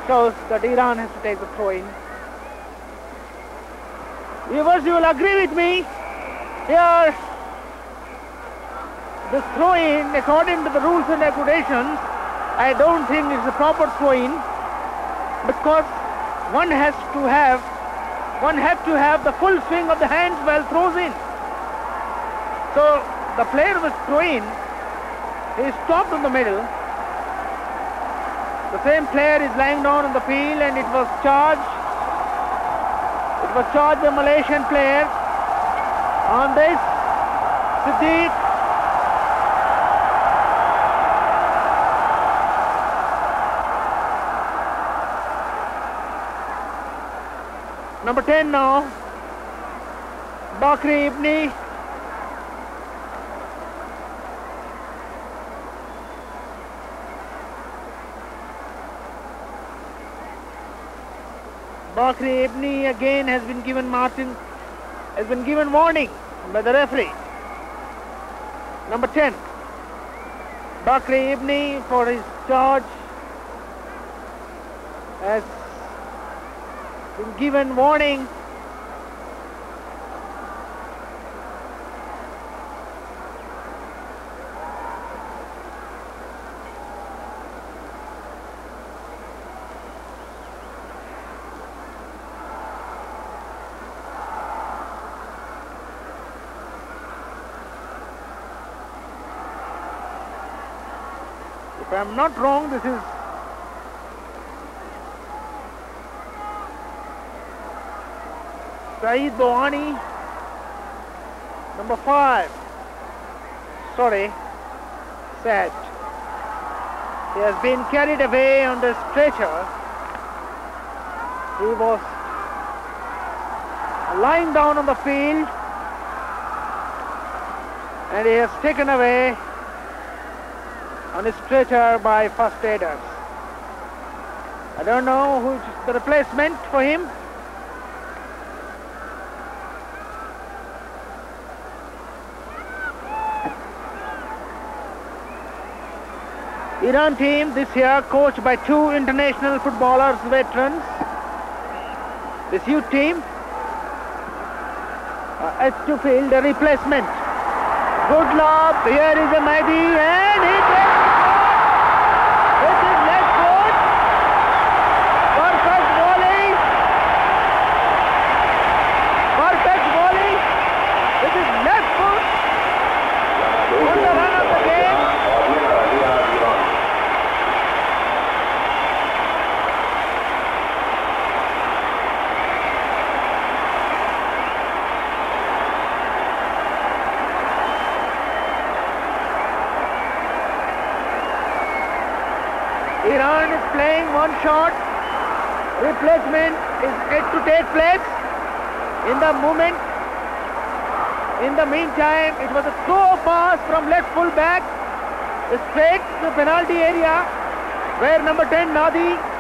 shows that Iran has to take the throw-in. Viewers, you will agree with me. Here, this throw-in, according to the rules and regulations, I don't think it's a proper throw-in, because one has to have the full swing of the hands while throws in. So the player was throwing, he stopped in the middle. The same player is lying down on the field, and it was charged. It was charged the Malaysian player on this. Siddiq. Number 10 now, Bakri Ibni. Bakri Ibni again has been given warning by the referee. Number 10, Bakri Ibni, for his charge, has been given warning. If I am not wrong, this is Saeed Bawani, number 5. Sorry, Sad. He has been carried away on the stretcher. He was lying down on the field, and he has taken away on a stretcher by first aiders. I don't know who is the replacement for him. Iran team this year coached by 2 international footballers, veterans. This youth team has to field a replacement. Good lob, here is a Mahdi, and he takes with his left foot. Perfect volley. Perfect volley with his left foot on the run of the game. Iran is playing one shot. Replacement is yet to take place. In the moment, in the meantime, it was a throw pass from left full back straight to the penalty area, where number 10 Nadi